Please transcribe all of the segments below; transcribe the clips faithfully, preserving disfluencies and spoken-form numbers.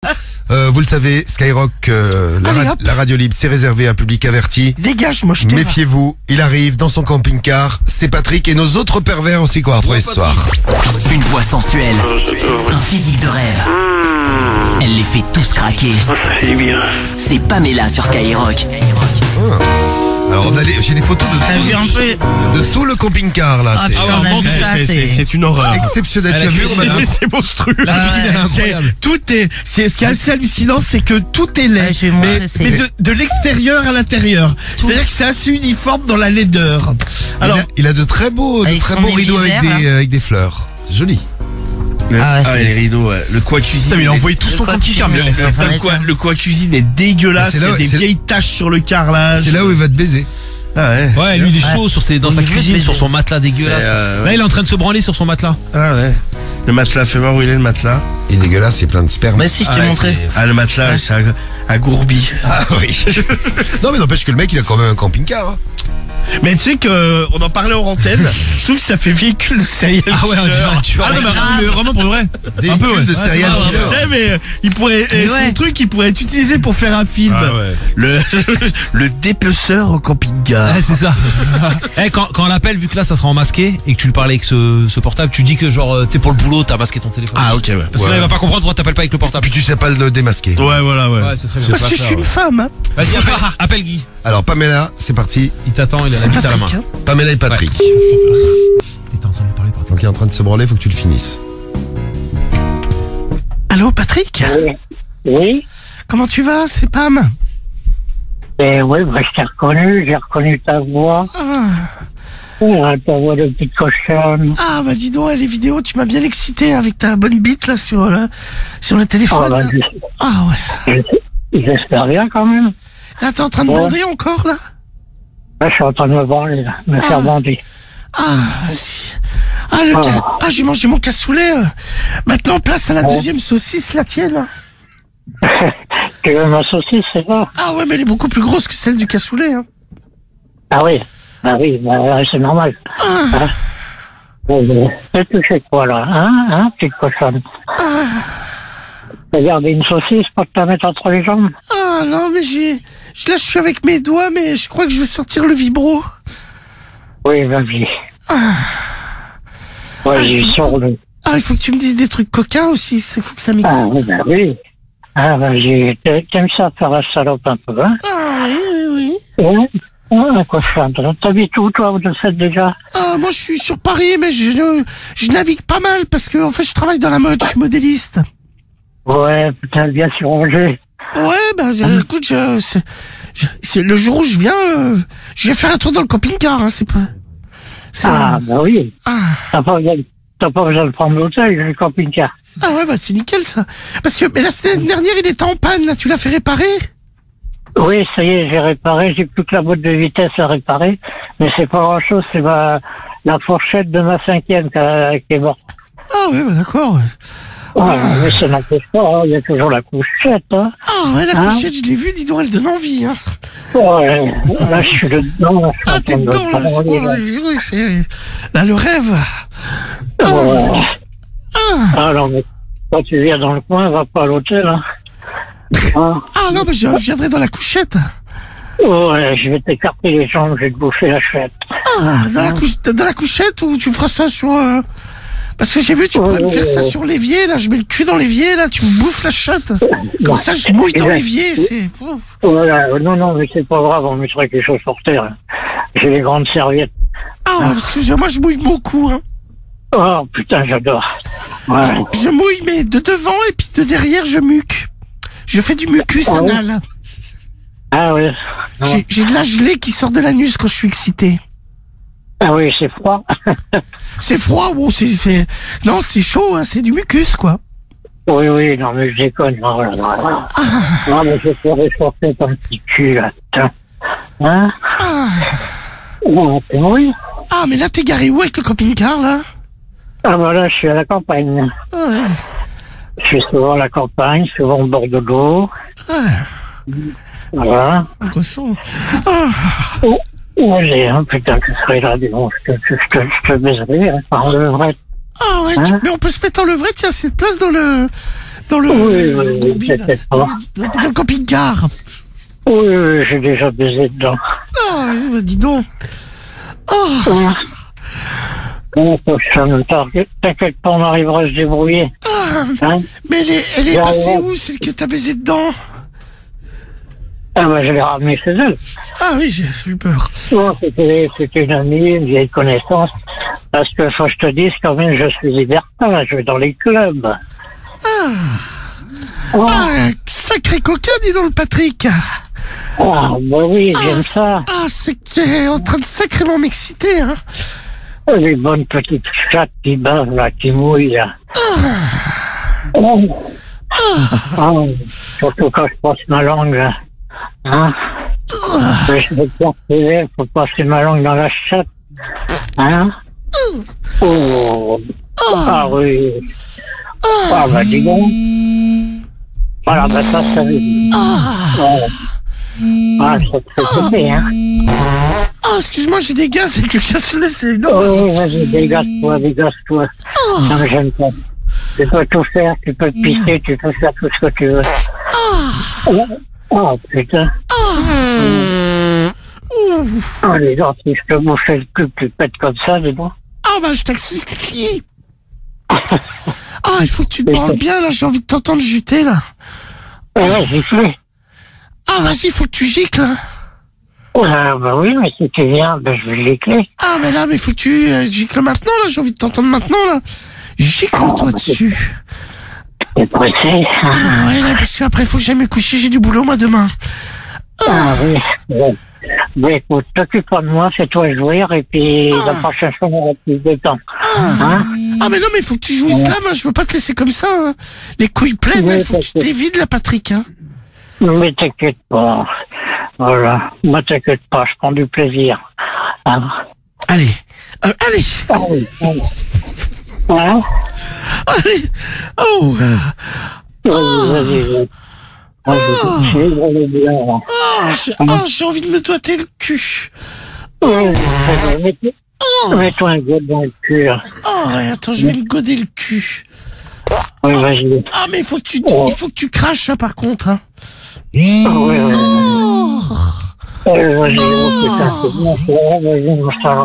Euh, vous le savez, Skyrock, euh, la, Allez, ra- hop. la radio libre, c'est réservé à un public averti. Dégage, moi je t'aime. Méfiez-vous, il arrive dans son camping-car. C'est Patrick et nos autres pervers aussi qu'on va retrouver ce soir. Une voix sensuelle, un physique de rêve. Elle les fait tous craquer. C'est bien. C'est Pamela sur Skyrock. Alors on a les- j'ai des photos de T'as vu un tout, peu. de tout le camping-car là. Ah c'est putain, on a vu ça, c'est- c'est c'est. c'est une horreur. exceptionnel. Elle Tu a as vu, cuisiné, madame c'est c'est monstrueux. La cuisine, elle est C'est- Tout est, c'est ce qui est assez hallucinant, c'est que tout est laid, Ouais, je vais montrer, mais, c'est- mais de, de l'extérieur à l'intérieur. C'est-à-dire que c'est assez uniforme dans la laideur. Alors, Alors, il, a, il a de très beaux, de Avec très son beaux rideaux avec évier vert, des, euh, avec des fleurs. C'est joli. le, Ah ouais, c'est- les rideaux, ouais. Le coin cuisine. Putain, mais il a est- envoyé tout Le son coin camping-car, cuisine, mais c'est le, ça va coin, être- le coin cuisine est dégueulasse. C'est Il y là a où- des c'est- vieilles taches sur le carrelage. C'est là où il va te baiser. Ah ouais. Ouais, lui il est chaud sur ses, dans Au sa milieu, cuisine, mais sur c'est- son matelas dégueulasse. C'est, euh, Là il est en train de se branler sur son matelas. Ah ouais. Le matelas, fais voir où il est le matelas. Il est dégueulasse, c'est plein de sperme. Bah si, je t'ai Ah ouais, montré. c'est- Ah, le matelas, c'est ag- agourbi. Ah oui. Non mais n'empêche que le mec il a quand même un camping-car. Hein. Mais tu sais que on en parlait en antenne. Je trouve que ça fait véhicule de serial Ah ouais, on killer. dirait un tueur. Ah non, mais- mais vraiment pour le vrai. Des Un peu, ouais. véhicules de Ouais, c'est serial vrai, killer. Tu sais, mais euh, il pourrait, Mais et son ouais. truc, il pourrait être utilisé pour faire un film. Ah ouais. Le, le dépeceur au camping-car. Ouais, c'est ça. Eh, quand, quand on l'appelle, vu que là ça sera en masqué et que tu lui parlais avec ce, ce portable, tu dis que genre, euh, tu sais, pour le boulot, t'as masqué ton téléphone. Ah, ok, ouais. Parce que là il va pas comprendre pourquoi t'appelles pas avec le portable. Puis tu sais pas le démasquer. Ouais, voilà, ouais. Ouais, c'est très bien. Parce que je suis une femme, hein. Vas-y, appelle, appelle Guy. Alors Pamela, c'est parti. Il t'attend, il a la C'est bite à la main. Patrick, hein. Pamela et Patrick. Il est en train de lui parler par Donc il est en train de se branler, faut que tu le finisses. Allô, Patrick? Oui, Comment tu vas? C'est Pam. et oui, bah, je t'ai reconnu, j'ai reconnu ta voix, Ah, ah, ta voix de petite cochonne. ah, bah dis donc, les vidéos, tu m'as bien excité avec ta bonne bite là sur, le- sur le Ah, téléphone. bah, Ah ouais. je- j'espère bien quand même. Là, t'es en train de Ouais. bander encore là? Là, je suis en train de me branler, là, me Ah. faire bander. Ah, vas-y. Ah, le Ah. ca- ah, j'ai mangé mon cassoulet. euh. Maintenant, place à la Oh. deuxième saucisse, la tienne. Tu veux ma saucisse, c'est ça? Ah ouais, mais elle est beaucoup plus grosse que celle du cassoulet. Hein. Ah oui, ah oui, bah, ouais, c'est normal. Ah, Hein? Bon, bon, t'as touché quoi, là, hein, hein, petite cochonne? T'as gardé une saucisse pour te la mettre entre les jambes? ah non, mais j'ai... je- Là, je suis avec mes doigts, mais je crois que je vais sortir le vibro. Oui, vas-y. Ah, Oui, il faut- sur le... ah, il faut que tu me dises des trucs coquins aussi. Il faut que ça Ah, m'excite. oui, bah oui. Ah, vas-y, T'a- t'aimes ça faire la salope un peu, hein? Ah oui, oui, oui. Ouais. Ah, cochonne. T'habites où, toi, de fait, déjà? Ah, moi, je suis sur Paris, mais je, je, je navigue pas mal parce que, en fait, je travaille dans la mode, je suis modéliste. Ouais, putain, bien sur Angers. Ouais, bah, je- écoute, je, c'est, je- c'est le jour où je viens, euh, je vais faire un tour dans le camping-car, hein, c'est pas... c'est- Ah, bah oui. ah, T'as pas besoin, t'as pas besoin de prendre l'hôtel, le camping-car. ah ouais, bah, c'est nickel, ça. Parce que, mais la semaine dernière, il était en panne, là, tu l'as fait réparer? Oui, ça y est, j'ai réparé, j'ai plus que la boîte de vitesse à réparer, mais c'est pas grand chose, c'est ma, la fourchette de ma cinquième qui, a- qui est morte. Ah ouais, bah, d'accord. ouais. Ah, mais ça n'empêche pas, hein, il y a toujours la couchette, hein. Ah ouais, la Hein couchette, je l'ai vue, dis donc, elle donne envie, hein. Ouais, là, je suis dedans, là, je suis en Ah, t'es train de dedans, là, c'est parler, bon, là. oui, c'est, là, le rêve. Ouais. Ah, Alors, mais quand tu viens dans le coin, va pas à l'hôtel, hein. Hein? ah non, mais je viendrai dans la couchette. Ouais, je vais t'écarter les jambes, je vais te bouffer la chouette. Ah, dans la, couche, dans la couchette ou tu feras ça sur... euh, Parce que j'ai vu, tu Ouais, pourrais me faire ouais, ça ouais. sur l'évier, là, je mets le cul dans l'évier, là, tu me bouffes la chatte. Comme ça, je mouille dans Ouais. l'évier, c'est... Ouf. Voilà, non, non, mais c'est pas grave, on mettra quelque chose sur terre. hein. J'ai les grandes serviettes. Ah, ouais, parce que je- moi, je mouille beaucoup, hein. Oh, putain, j'adore. Ouais. Je mouille, mais de devant et puis de derrière, je muque. Je fais du mucus Ah ouais. anal. Ah oui. Non. J'ai j'ai de la gelée qui sort de l'anus quand je suis excité. Ah oui, c'est froid. C'est froid, bon, c'est... c'est- Non, c'est chaud, hein, c'est du mucus, quoi. Oui, oui, non, mais je déconne. Non, non, non. Non, mais je te réchauffer ton petit cul, là, putain. Hein? Ah, Non, t'es oui. ah mais là, t'es garé où avec le camping-car, là? Ah, bah là, je suis à la campagne. Ah, ouais. Je suis souvent à la campagne, souvent au bord de l'eau. Ah, Voilà. poisson. Ah, Oh, allez, hein, putain, tu serais là, dis donc, je te, je te, je te baiserais, hein, par le vrai. ah ouais, Hein? tu- mais on peut se mettre en levrette, il y a assez de place dans le... Dans le, Oui, oui, oui, combi, là. peut-être dans, pas. le, dans le camping-car. Oui, oui, j'ai déjà baisé dedans. Ah, bah, dis donc. Oh. Hein? Oh, cochonne, t'inquiète t'inquiète pas, on arrivera à se débrouiller. Ah, Hein? mais elle est, elle est Là, passée là. où, celle que t'as baisé dedans? Ah bah, je l'ai ramenée chez elle. Ah oui, j'ai eu peur. Non, c'était, c'était une amie, une vieille connaissance. Parce que, faut que je te dise, quand même, je suis libertin, je vais dans les clubs. Ah, Oh, ah sacré coquin, dis donc, le Patrick. ah, bah oui, j'aime Ah, ça. ah, c'est que t'es en train de sacrément m'exciter, hein. Les bonnes petites chattes qui bavent, là, qui mouillent, là. Oh. Ah, surtout quand je passe ma langue, là. Hein? Mais je veux pas faire, faut passer ma langue dans la chatte. Hein? Oh. Ah oui. Ah bah dis donc. Voilà, bah ça, ça veut dire. Oh. Ah, ça te fait péter, hein? Ah, excuse-moi, j'ai des gaz avec le cassoulet, c'est une horreur. Oh, vas-y, dégasse-toi, dégasse-toi. Ça me gêne pas. Tu peux tout faire, tu peux te pisser, tu peux faire tout ce que tu veux. Oh, oh putain. Ah, les gens, si je te bouchais le cul, tu pètes comme ça, dis donc. Ah, bah, je t'excuse, Kiki. Ah, il faut que tu te branles bien, là, j'ai envie de t'entendre juter, là. Ouais, j'y fais. Ah, vas-y, il faut que tu gicles, hein. Ouais, bah oui, mais si tu viens, ben je vais gicler. Ah, mais là, mais faut que tu euh, gicles maintenant, là, j'ai envie de t'entendre maintenant, là. Gicle-toi dessus. T'es pressé, hein? Ah, ouais, là, parce qu'après, faut que j'aille me coucher, j'ai du boulot, moi, demain. Ah oui, bon. Bon, écoute, t'occupe pas de moi, fais-toi jouir, et puis la prochaine fois, on aura plus de temps. Hein? Ah, mais non, mais faut que tu jouisses là, moi, je veux pas te laisser comme ça, hein. Les couilles pleines, Oui, il faut que tu te parce que- dévides, là, Patrick, hein. Mais t'inquiète pas. Voilà. Moi, t'inquiète pas, je prends du plaisir. Hein? Allez, euh, allez, Ah oui, oui. Hein? allez, oh, euh, Vas-y, vas-y. Vas-y, je vais aller bien, là. oh, j'ai oh, j'ai envie de me doiter le cul. Oui, très bien. Mets- Mets-toi un goût dans le cul, là. Oh, ouais, attends, je vais me goder le cul. Oui, vas-y. Ah, mais il faut que tu, Oh. il faut que tu craches, hein, par contre, hein. Ah oui, oui. Oh, Oui, vas-y, oh, putain, c'est bon, c'est bon, vas-y, mon sang.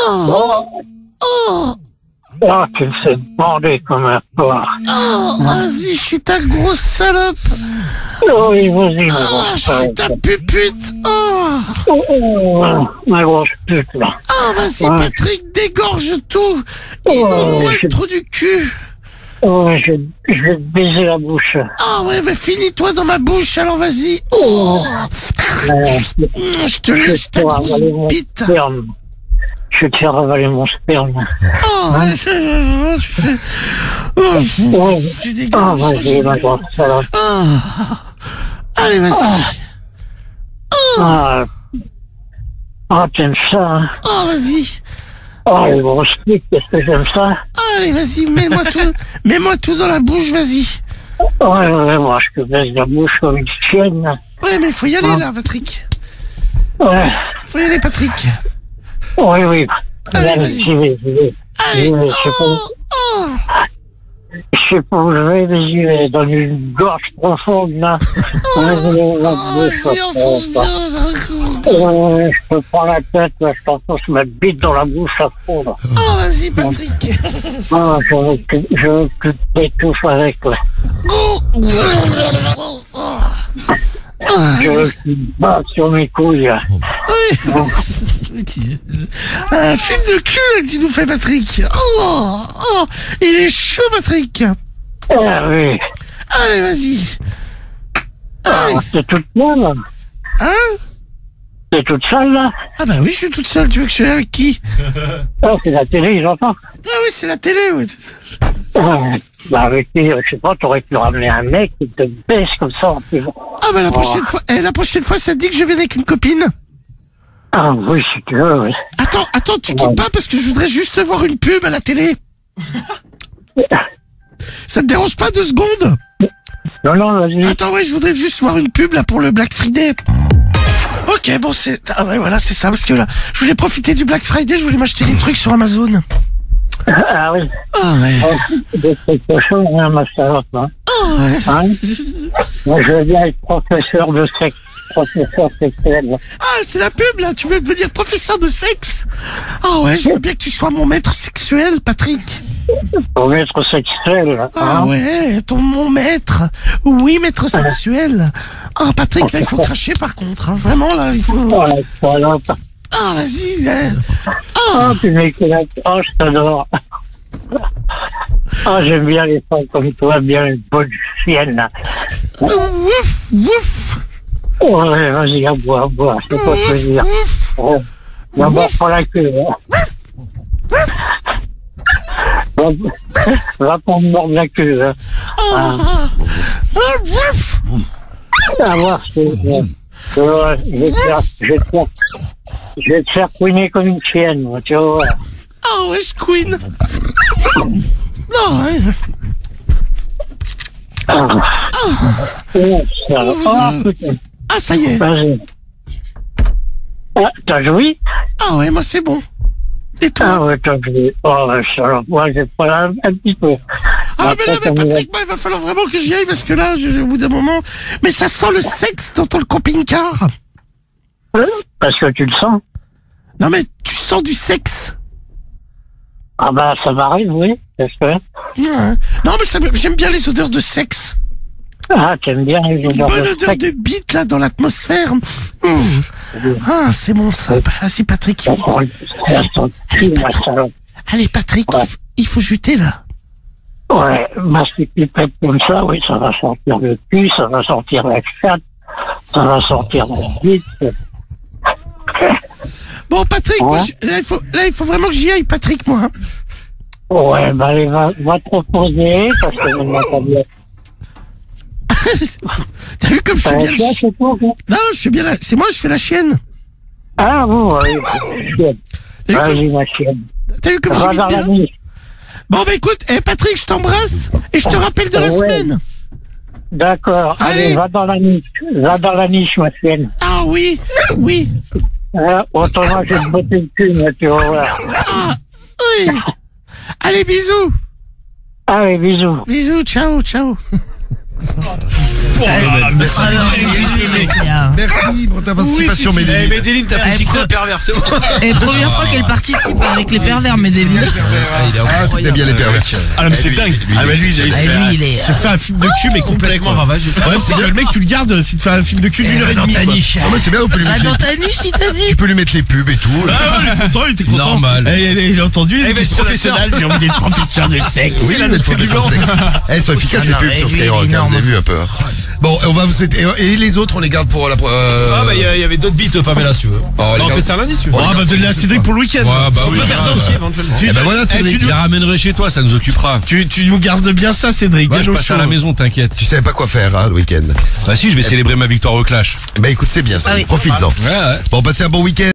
oh, Ah, tu me fais bander comme un porc. oh, vas-y, je suis ta grosse salope. Oui, vas-y, ma Ah, grosse je suis ta pute. pupute. Oh, Oh, oh, ma grosse pute, là. ah, vas-y, Ouais. Patrick, dégorge tout. Oh, Inonde-moi je- le trou du cul. Oh, je, je vais te baiser la bouche. Ah, ouais, mais finis-toi dans ma bouche, alors vas-y. Oh, Euh, Mmh, je te je vais lèche te ta faire grosse avaler mon bite. sperme. Je vais te faire avaler mon sperme. Oh, ouais, je- je- je fais- oh, Oh, j'ai des oh, gaz, je sens que vas-y, j'ai ma des- grosse salope. Ah. Allez, vas-y. Ah, ah t'aimes ça, hein? Oh, vas-y. Oh, les grosses putes, qu'est-ce que j'aime ça? Allez, vas-y, mets-moi tout, mets-moi tout dans la bouche, vas-y. Ouais, ouais, moi, je te baisse la bouche comme une chienne. là. Ouais, mais faut y aller, Ah. là, Patrick. Ouais, Faut y aller, Patrick. oui, oui. Allez, Allez, vas-y. j'y vais, j'y vais. Allez. J'y vais, je sais pas, Oh, oh. je sais pas où je vais, mais j'y vais, dans une gorge profonde, là. Vas-y, la Oh, bouche, vas-y, enfonce là. bien d'un coup. Ouais, je te prends la tête, là, je t'enfonce ma bite dans la bouche à fond, là. Oh, vas-y, Patrick. Ah, je veux que, je veux que tu t'étouffes avec, là. Oh. Oh. Ah, Je veux que tu te battes sur mes couilles, là. oui. Un film de cul, là, que tu nous fais, Patrick. Oh, oh, il est chaud, Patrick. Ah oui. Allez, vas-y. Ah, Allez. t'es toute seule, là. Hein? T'es toute seule, là. Ah bah oui, je suis toute seule. Tu veux que je sois avec qui? Ah, c'est la télé, j'entends. Ah oui, c'est la télé, oui. Ah, bah, avec qui, je sais pas, t'aurais pu ramener un mec qui te baisse comme ça, en plus. Ah bah la prochaine fois, eh, la prochaine fois, ça te dit que je viens avec une copine? Ah oui, si tu veux, oui. Attends, attends, tu quittes pas parce que je voudrais juste voir une pub à la télé. Ça te dérange pas deux secondes? Non, non, vas-y. Attends, ouais, je voudrais juste voir une pub là pour le Black Friday. Ok, bon, c'est... Ah ouais, voilà, c'est ça, parce que là, je voulais profiter du Black Friday, je voulais m'acheter des trucs sur Amazon. Ah oui. Ah ouais. Oh, des trucs cochons, hein, ma salope, hein. Ah ouais. Hein? Moi, je veux bien être professeur de sexe, professeur sexuel. Ah, c'est la pub, là. Tu veux devenir professeur de sexe? Ah ouais, je veux bien que tu sois mon maître sexuel, Patrick. Pour maître sexuel, hein. Ah ouais, ton mon maître. Oui, maître sexuel. Ah, Patrick, là, il faut cracher, par contre. Hein. Vraiment, là, il faut... Oh, la salope. Ah, vas-y. hein. Oh, tu m'éclates. Oh, je t'adore. Oh, j'aime bien les femmes comme toi, bien une bonne chienne, là. Ouf, ouf. Oh, ouais, vas-y, à boire, à boire, c'est pas Ouf, plaisir. ouf. Oh, d'abord pour la queue, hein. Va, va pour me mordre la queue, hein. Ah, ah, ouf. À voir, c'est, euh, euh, je vais te faire, je vais te faire, je vais te faire couiner comme une chienne, moi, tu vois. Ah ouais, je queen. Non, ouais. Ah, oh, ça, oh, putain, Ah, ça y est. vas-y. Ah, t'as joui? Ah ouais, moi, c'est bon. Et toi? Ah ouais, t'as joui. Oh, ça, moi, j'ai pas là, un petit peu. Ah, mais là, Après, mais ça me- Patrick, moi, il va falloir vraiment que j'y aille parce que là, je, au bout d'un moment. Mais ça sent le sexe dans ton camping-car. Parce que tu le sens? Non, mais tu sens du sexe. Ah bah, ça m'arrive, oui, j'espère. Ouais. Non, mais ça me- j'aime bien les odeurs de sexe. Ah, t'aimes bien les Une odeurs bonne de odeur sexe. de bite, là, dans l'atmosphère. Mmh. Ah, c'est bon, ça. Bah, Vas-y, Patrick. Il faut... Oh, ça sent Allez, plus, ma Patrick. salope. Allez, Patrick, Ouais. il, faut, il faut juter, là. Ouais, bah, si tu pètes comme ça, oui, ça va sortir le cul, ça va sortir la chatte, ça va sortir la bite. Bon, Patrick, Ouais. moi, je- là, il faut, là, il faut vraiment que j'y aille, Patrick, moi. Ouais, bah, allez, va, va te reposer, parce que maintenant, t'as bien. T'as vu comme je T'as fais un bien le chien chi- chez toi, quoi? Non, je fais bien la... C'est moi, je fais la chienne. Ah, vous, oui, chienne. T'as vu Vas-y, comme, ma chienne. t'as vu comme Va j'imite dans la bien? nuit. Bon, bah écoute, eh, Patrick, je t'embrasse et je te rappelle de la Ouais. semaine. D'accord, Allez. allez, va dans la niche. Va dans la niche, ma chienne. Ah oui, oui, Hein, autrement, je vais te botter le cul, moi, tu vas voir. ah, oui. Allez, bisous. Allez, bisous. Bisous, ciao, ciao. Merci, Merci pour ta participation, Eh, Médéline. Medellin, t'as fait Eh, chiquer pre- le pervers, c'est bon. Et première fois qu'elle participe avec les pervers, Medellin. Ah, c'était bien les pervers. Ah, mais c'est dingue. Ah, bah lui, il Ah, lui, il est. se fait un film de cul, mais complètement ravagé. Ouais, c'est que le mec, tu le gardes, s'il te fait un film de cul d'une heure et demie. quoi. Ah, moi, c'est bien, on peut lui Ah, mettre dans les... ta niche, il t'a dit. Tu peux lui mettre les pubs et tout. là. Ah, ouais, il est content, il était content. Normal. Eh, il, il a entendu, il Eh, est mais c'est professionnel, j'ai envie d'être professeur de sexe. Oui, il a mais notre professeur de sexe. Elles sont efficaces, les non, pubs mais sur lui, Skyrock, il est hein, vous avez énorme. vu un peu. Bon, on va vous souhaiter... Et les autres, on les garde pour la... euh, Ah, bah, il y, a- il y avait d'autres beats, Pamela, si tu veux. Oh, les Non, on gars. fait ça lundi, si tu veux. Ah, bah, donne-la à Cédric pour le week-end. Ouais, bah On oui. peut faire ça Ah, aussi, bah. éventuellement. Eh ben voilà, Eh, Cédric. tu, Je nous, la ramènerai chez toi, ça nous occupera. tu, tu nous gardes bien ça, Cédric. Ouais, bien je au passe à chaud. la maison, t'inquiète. Tu savais pas quoi faire, hein, le week-end. Bah si, je vais célébrer ma victoire au clash. Bah écoute, c'est bien ça. Ah oui. Profites-en. Ouais, ouais. Bon, passez un bon week-end.